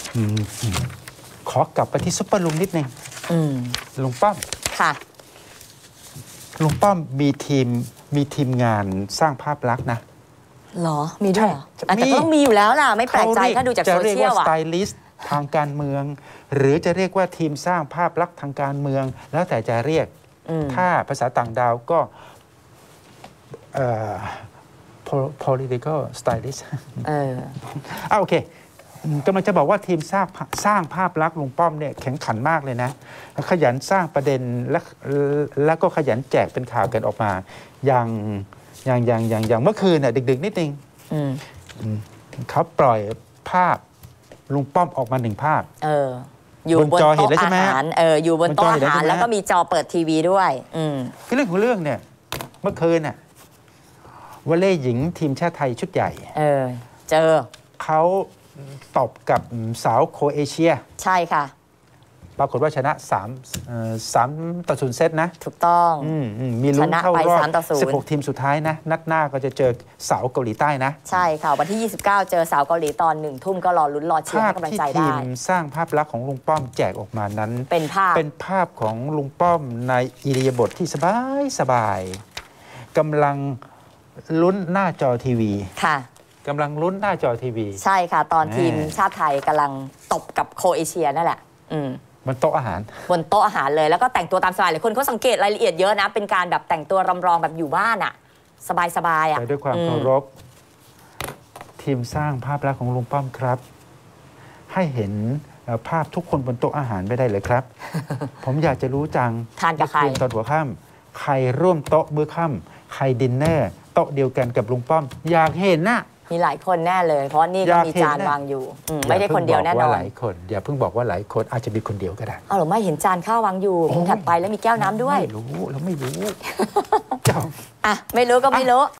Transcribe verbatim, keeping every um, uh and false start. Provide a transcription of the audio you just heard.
ขอกลับไปที่ซุปเปอร์ลุงนิดนึงลุงป้อมค่ะลุงป้อมมีทีมมีทีมงานสร้างภาพลักษณ์นะหรอมีด้วยแต่ก็ต้องมีอยู่แล้วล่ะไม่แปลกใจถ้าดูจากโซเชียลอ่ะจะเรียกว่าสไตลิสต์ทางการเมืองหรือจะเรียกว่าทีมสร้างภาพลักษณ์ทางการเมืองแล้วแต่จะเรียกถ้าภาษาต่างดาวก็เอ่อ political stylist เอออ่ะโอเคกำลังจะบอกว่าทีมสร้างสร้างภาพลักษณ์ลุงป้อมเนี่ยแข็งขันมากเลยนะขยันสร้างประเด็นและแล้วก็ขยันแจกเป็นข่าวกันออกมาอย่างอย่างอย่างอย่างอย่างเมื่อคืนเนี่ยดึกๆนิดนึงเขาปล่อยภาพลุงป้อมออกมาหนึ่งภาพเอออยู่บนโต๊ะอาหารเอออยู่บนโต๊ะอาหารแล้วก็มีจอเปิดทีวีด้วยอืมคือเรื่องของเรื่องเนี่ยเมื่อคืนเนี่ยวอลเลย์หญิงทีมชาติไทยชุดใหญ่เออเจอเขาตบกับสาวโครเอเชียใช่ค่ะปรากฏว่าชนะสามสามต่อศูนย์เซตนะถูกต้องมีลุ้นเข้ารอบสิบหกทีมสุดท้ายนะนัดหน้าก็จะเจอสาวเกาหลีใต้นะใช่ค่ะวันที่ยี่สิบเก้าเจอสาวเกาหลีตอนหนึ่งทุ่มก็รอลุ้นรอเชียร์ให้กำลังใจได้ภาพที่ทีมสร้างภาพลักษณ์ของลุงป้อมแจกออกมานั้นเป็นภาพเป็นภาพของลุงป้อมในอิริยาบถที่สบายสบายกำลังลุ้นหน้าจอทีวีค่ะกำลังลุ้นหน้าจอทีวีใช่ค่ะตอนทีมชาติไทยกำลังตบกับโครเอเชียนั่นแหละอืมบนโต๊ะอาหารบนโต๊ะอาหารเลยแล้วก็แต่งตัวตามสบายเลยคนเขาสังเกตรายละเอียดเยอะนะเป็นการแบบแต่งตัวรำรองแบบอยู่บ้านอ่ะสบายๆอ่ะแต่ด้วยความเคารพทีมสร้างภาพลักษณ์ของลุงป้อมครับให้เห็นภาพทุกคนบนโต๊ะอาหารไม่ได้เลยครับ ผมอยากจะรู้จังทานกับใครตอนหัวค่ำใครร่วมโต๊ะมื้อค่ำใครดินเนอร์โต๊ะเดียวกันกับลุงป้อมอยากเห็นน่ะมีหลายคนแน่เลยเพราะนี่ก็มีจานวางอยู่ไม่ได้คนเดียวแน่นอนหลายคนอย่าเพิ่งบอกว่าหลายคนอาจจะมีคนเดียวก็ได้เอาหรือไม่เห็นจานข้าววางอยู่มุมถัดไปแล้วมีแก้วน้ำด้วยไม่รู้เราไม่รู้อ่ะไม่รู้ก็ไม่รู้